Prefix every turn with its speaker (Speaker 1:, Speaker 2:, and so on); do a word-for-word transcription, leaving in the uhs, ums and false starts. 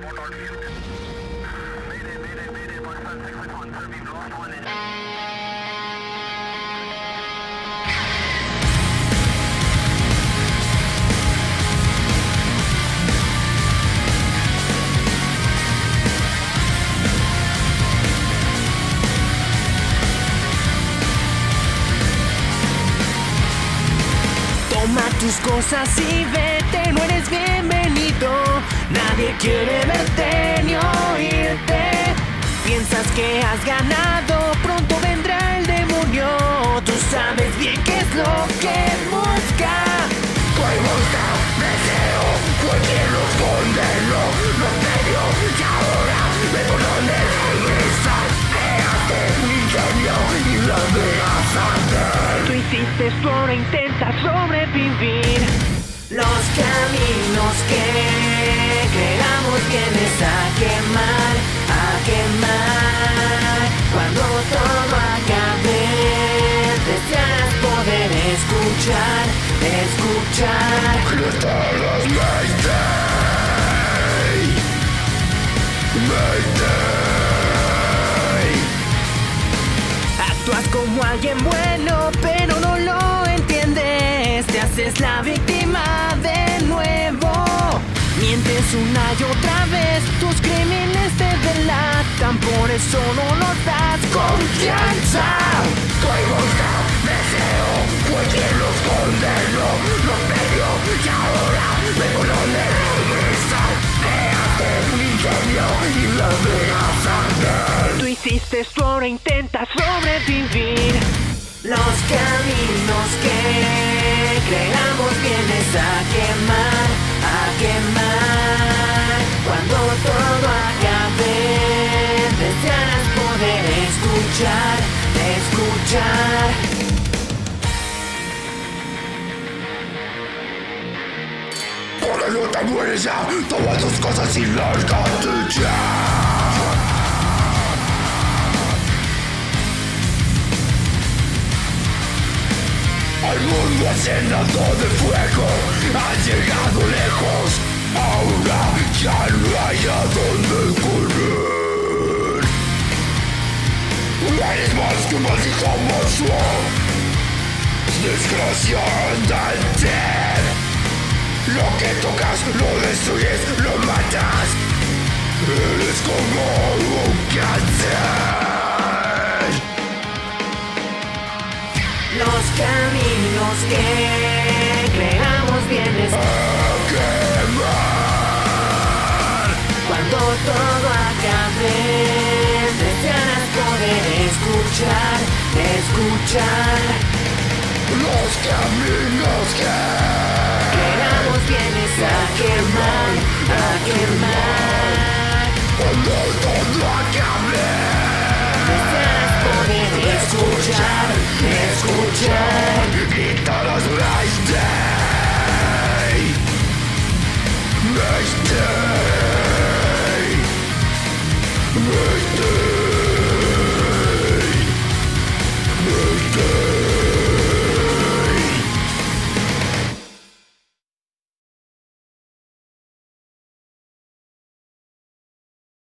Speaker 1: Toma tus cosas y vete, no eres bienvenido. Nadie quiere verte ni oírte. Piensas que has ganado, pronto vendrá el demonio. Tú sabes bien qué es lo que busca.
Speaker 2: Soy busca, deseo, cualquier los condeno, los medio y ahora ve por donde regresar. Créate un ingenio y la amenaza.
Speaker 1: Tú hiciste esto, ahora intenta sobrevivir. Los caminos que creamos vienes a quemar, a quemar. Cuando todo acabe, deseas poder escuchar, escuchar.
Speaker 2: Cristales Mayday, Mayday.
Speaker 1: Actúas como alguien bueno, pero no lo entiendes. Te haces la víctima de nuevo. Mientes una y otra vez, tus crímenes te delatan. Por eso no nos das confianza.
Speaker 2: Soy busca, deseo, cualquier los condeno, los medio y ahora ve por donde regresar. Créate un ingenio y la amenaza.
Speaker 1: Tú hiciste esto, ahora intenta sobrevivir. Los caminos que creamos vienes a quemar, a quemar. Cuando todo acabe, desearás poder escuchar, escuchar.
Speaker 2: Por la luta mueres ya, toma tus cosas y lárgate ya. Al mundo hacendado de fuego, has llegado lejos. Ahora ya no hay a dónde correr. Eres más que un maldito monstruo, desgracia andante. Lo que tocas, lo destruyes, lo matas. Eres como un cáncer.
Speaker 1: Los caminos que creamos vienes
Speaker 2: a quemar.
Speaker 1: Cuando todo acabe, desearás poder escuchar, escuchar.
Speaker 2: Los caminos que
Speaker 1: creamos vienes a quemar, a quemar.
Speaker 2: Cuando todo acabe,
Speaker 1: desearás poder escuchar,